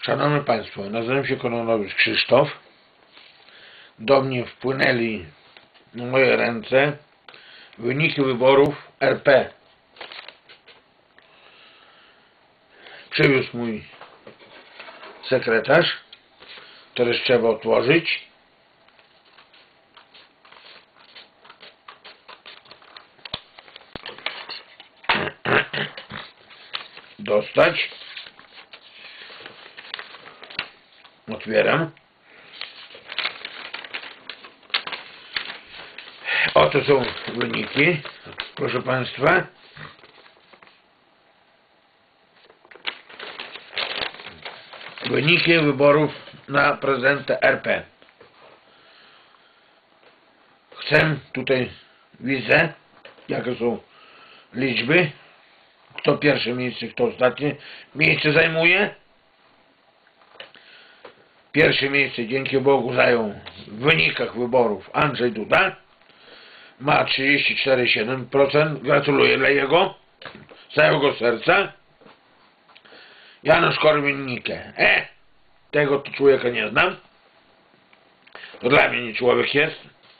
Szanowni Państwo, nazywam się Kononowicz Krzysztof. Do mnie wpłynęli na moje ręce wyniki wyborów RP. Przywiózł mój sekretarz. Teraz trzeba otworzyć. Dostać. Otwieram. Oto są wyniki, proszę Państwa. Wyniki wyborów na prezydenta RP. Tutaj widzę, jakie są liczby. Kto pierwsze miejsce, kto ostatnie miejsce zajmuje. Pierwsze miejsce, dzięki Bogu, zajął w wynikach wyborów Andrzej Duda. Ma 34,7%. Gratuluję dla jego, z całego serca. Janusz Korwin-Mikke. Tego to człowieka nie znam. To dla mnie nie człowiek jest.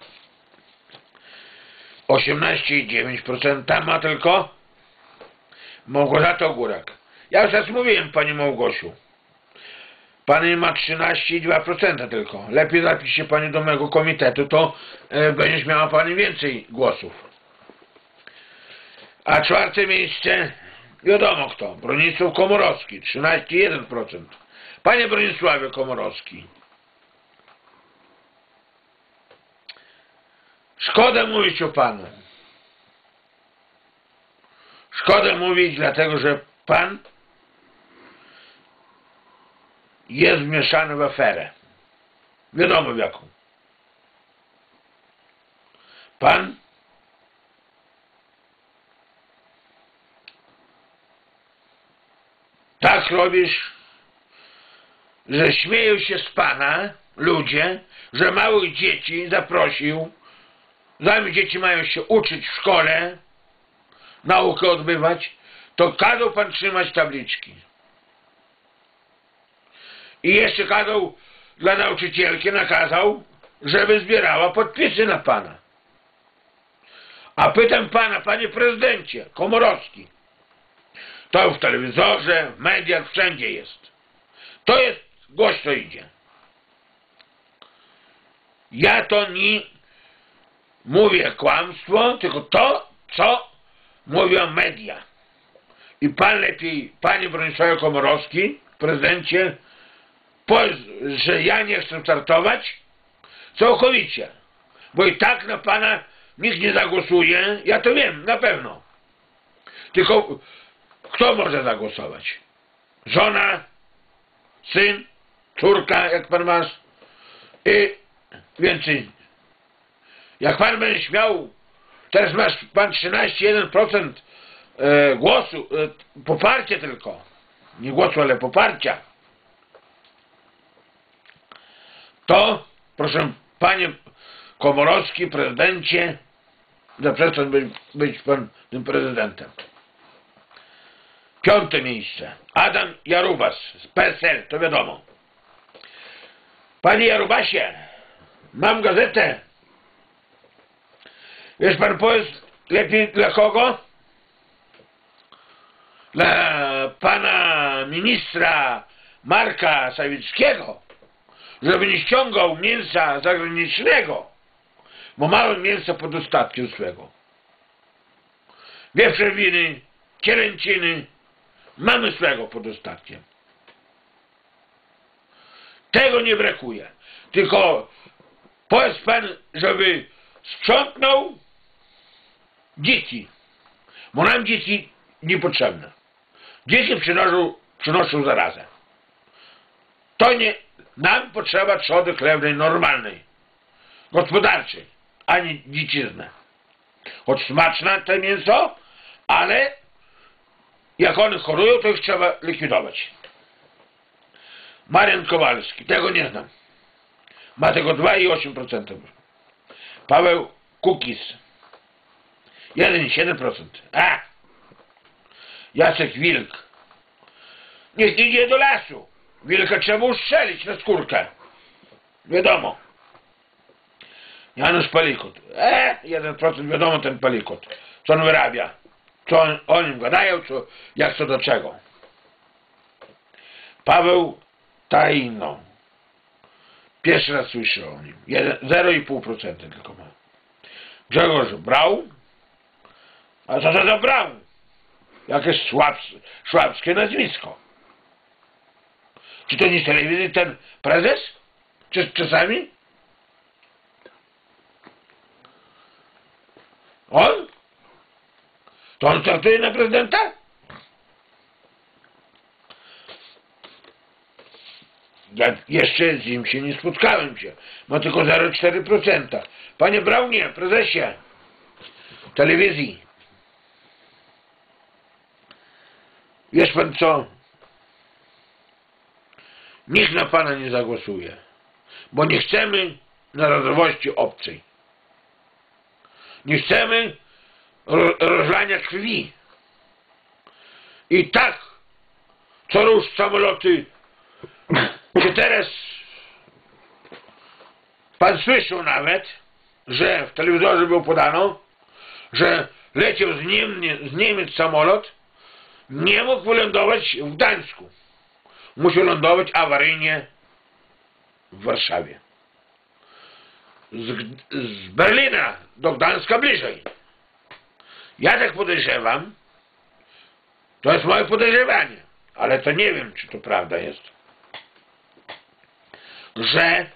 18,9% ma tylko Małgorzata Górak. Ja już raz mówiłem, Pani Małgosiu. Pani ma 13,2% tylko. Lepiej zapisz się Pani do mojego komitetu, to będziesz miała Pani więcej głosów. A czwarte miejsce, wiadomo kto, Bronisław Komorowski, 13,1%. Panie Bronisławie Komorowski, szkoda mówić o Panu. Szkoda mówić, dlatego że Pan jest wmieszany w aferę. Wiadomo w jaką. Pan tak robisz, że śmieją się z Pana ludzie, że małych dzieci zaprosił, zanim dzieci mają się uczyć w szkole, naukę odbywać, to kazał Pan trzymać tabliczki. I jeszcze kazał dla nauczycielki, nakazał, żeby zbierała podpisy na Pana. A pytam Pana, Panie Prezydencie Komorowski, to w telewizorze, w mediach, wszędzie jest. To jest głośno idzie. Ja to nie mówię kłamstwo, tylko to, co mówią media. I Pan lepiej, Panie Bronisławie Komorowski, prezydencie, powiedz, że ja nie chcę startować całkowicie, bo i tak na Pana nikt nie zagłosuje, ja to wiem, na pewno. Tylko kto może zagłosować? Żona, syn, córka, jak Pan masz, i więcej. Jak Pan będzie śmiał, teraz masz Pan 13,1% głosu, poparcie tylko, nie głosu, ale poparcia. To, proszę Panie Komorowski, prezydencie, zaprzestań być Pan tym prezydentem. Piąte miejsce. Adam Jarubas z PSL, to wiadomo. Panie Jarubasie, mam gazetę. Wiesz Pan, powiedz lepiej dla kogo? Dla Pana ministra Marka Sawickiego, żeby nie ściągał mięsa zagranicznego, bo mamy mięsa pod dostatkiem swego. Wieprzowiny, cielęciny, mamy swego pod dostatkiem. Tego nie brakuje. Tylko powiedz Pan, żeby sprzątnął dzieci, bo nam dzieci niepotrzebne. Dzieci przynoszą zarazę. To nie nam potrzeba trzody chlewnej normalnej, gospodarczej, a nie dziczyzny. Choć smaczne to mięso, ale jak one chorują, to ich trzeba likwidować. Marian Kowalski, tego nie znam. Ma tego 2,8%. Paweł Kukiz 1,7%. Jacek Wilk. Niech idzie do lasu. wilka trzeba ustrzelić na skórkę. Wiadomo. Janusz Palikot. 1% wiadomo ten Palikot. Co on wyrabia. Co o nim gadają, jak co do czego. Paweł Tajno. Pierwszy raz słyszę o nim. 0,5% tylko ma. Grzegorz Braun. A co to za Braun? Jakieś szwabskie nazwisko. Czy to nie z telewizji ten prezes? Czy czasami? On? To on startuje na prezydenta? Ja jeszcze z nim się nie spotkałem się. Ma tylko 0,4%. Panie Braunie, prezesie telewizji. Wiesz pan co? Nikt na pana nie zagłosuje. Bo nie chcemy narodowości obcej. Nie chcemy rozlania krwi. I tak co rusz samoloty. Czy teraz pan słyszał nawet, że w telewizorze było podano, że leciał z Niemiec samolot, nie mógł wylądować w Gdańsku. Musiał lądować awaryjnie w Warszawie. Z Berlina do Gdańska bliżej. Ja tak podejrzewam, to jest moje podejrzewanie, ale to nie wiem, czy to prawda jest, że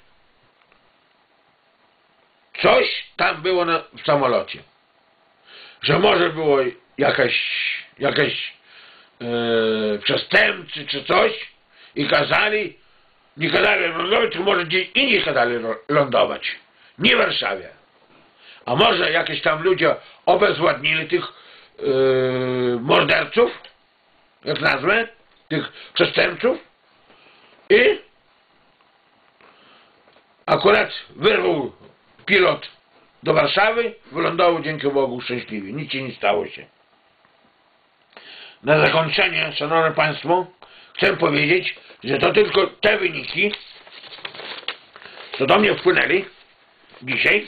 coś tam było w samolocie. Że może było jakaś przestępcy czy coś i nie kazali lądować, tylko może gdzieś indziej kazali lądować. Nie w Warszawie. A może jakieś tam ludzie obezwładnili tych morderców, jak nazwę, tych przestępców i akurat wyrwał pilot do Warszawy, wylądował dzięki Bogu szczęśliwie. Nic się nie stało się. Na zakończenie, szanowni państwo, chcę powiedzieć, że to tylko te wyniki, co do mnie wpłynęli dzisiaj,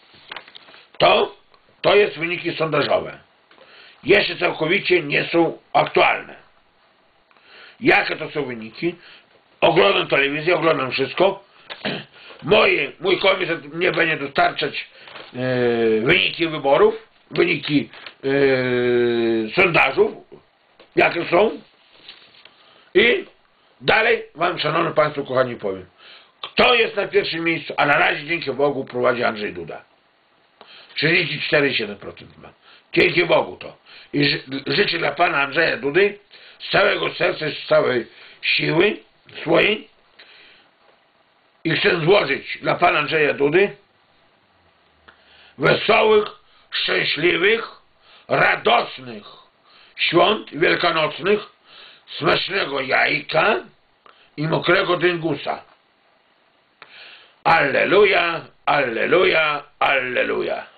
to jest wyniki sondażowe. Jeszcze całkowicie nie są aktualne. Jakie to są wyniki? Oglądam telewizję, oglądam wszystko. Mój komitet mnie będzie dostarczać wyniki wyborów, wyniki sondażów, jakie są. I dalej wam, szanowni państwo, kochani, powiem. Kto jest na pierwszym miejscu, a na razie dzięki Bogu prowadzi Andrzej Duda. 34,7% ma. Dzięki Bogu to. I życzę dla pana Andrzeja Dudy z całego serca, z całej siły swojej i chcę złożyć dla pana Andrzeja Dudy wesołych, szczęśliwych, radosnych świąt wielkanocnych, smacznego jajka i mokrego dyngusa. Alleluja, alleluja, alleluja.